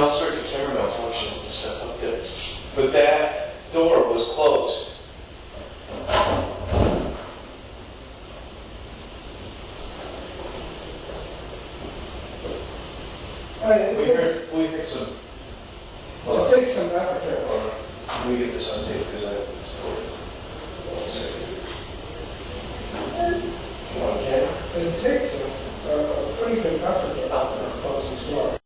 all sorts of camera malfunctions and stuff up there. But that door was closed. We heard some. Well, it takes some effort to. Can we get this on tape because I have to support it. 1 second. Okay. It takes a pretty good effort to close this door.